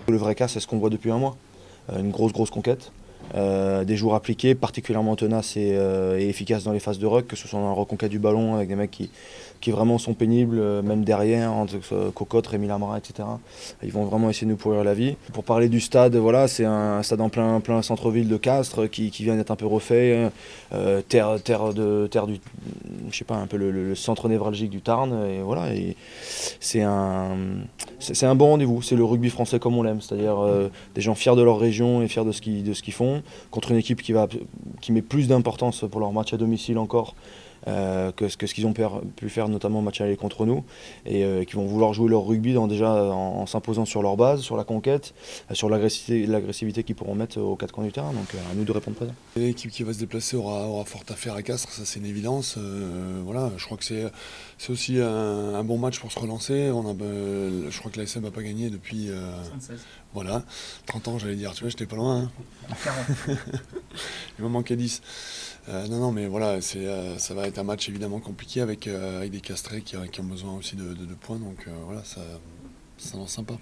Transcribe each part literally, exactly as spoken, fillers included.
Le vrai cas, c'est ce qu'on voit depuis un mois. Euh, une grosse, grosse conquête. Euh, des jours appliqués, particulièrement tenaces et, euh, et efficaces dans les phases de ruck, que ce soit dans la reconquête du ballon avec des mecs qui, qui vraiment sont pénibles, euh, même derrière, entre euh, Cocotte, Rémi Lamara, et cetera. Ils vont vraiment essayer de nous pourrir la vie. Pour parler du stade, voilà, c'est un stade en plein, plein centre-ville de Castres qui, qui vient d'être un peu refait, euh, terre, terre, de, terre du, je sais pas, un peu le, le centre névralgique du Tarn, et voilà. Et c'est un, c'est un bon rendez-vous, c'est le rugby français comme on l'aime, c'est-à-dire euh, des gens fiers de leur région et fiers de ce qu'ils, de ce qu'ils font, contre une équipe qui, va, qui met plus d'importance pour leur match à domicile encore euh, que, que ce qu'ils ont pu faire notamment au match aller contre nous, et euh, qui vont vouloir jouer leur rugby dans, déjà en, en s'imposant sur leur base, sur la conquête, euh, sur l'agressivité, l'agressivité qu'ils pourront mettre aux quatre coins du terrain, donc euh, à nous de répondre présent. L'équipe qui va se déplacer aura, aura fort à faire à Castres, ça c'est une évidence. Euh, voilà, je crois que c'est aussi un, un bon match pour se relancer. On a, euh, je crois que l'A S M n'a pas gagné depuis euh, voilà, trente ans, j'allais dire, tu vois, j'étais pas loin. Hein. quarante. Il me manquait dix. Euh, non, non, mais voilà, c'est, euh, ça va être un match évidemment compliqué avec, euh, avec des Castrés qui, qui ont besoin aussi de, de, de points, donc euh, voilà, ça, ça s'annonce sympa.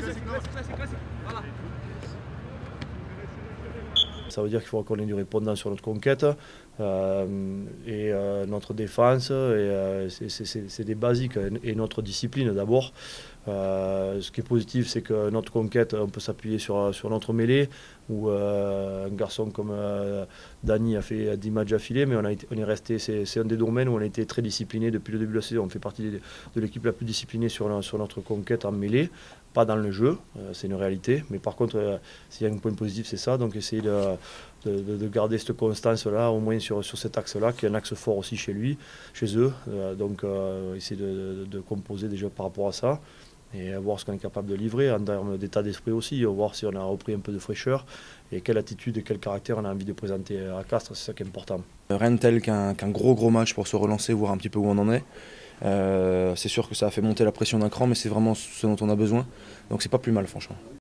Ça veut dire qu'il faut qu'on ait du répondant sur notre conquête euh, et euh, notre défense. Et, euh, c'est des basiques et notre discipline d'abord. Euh, ce qui est positif, c'est que notre conquête, on peut s'appuyer sur, sur notre mêlée, où euh, un garçon comme euh, Dany a fait dix matchs affilés, mais on, a été, on est resté, c'est un des domaines où on a été très discipliné depuis le début de la saison. On fait partie de, de l'équipe la plus disciplinée sur, sur notre conquête en mêlée, pas dans le jeu, euh, c'est une réalité. Mais par contre, euh, s'il y a un point positif, c'est ça. Donc essayer de, de, de garder cette constance-là, au moins sur, sur cet axe-là, qui est un axe fort aussi chez lui, chez eux. Euh, donc euh, essayer de, de, de composer déjà par rapport à ça, et voir ce qu'on est capable de livrer en termes d'état d'esprit aussi, voir si on a repris un peu de fraîcheur et quelle attitude et quel caractère on a envie de présenter à Castres, c'est ça qui est important. Rien de tel qu'un qu'un gros gros match pour se relancer, voir un petit peu où on en est. Euh, c'est sûr que ça a fait monter la pression d'un cran, mais c'est vraiment ce dont on a besoin, donc c'est pas plus mal franchement.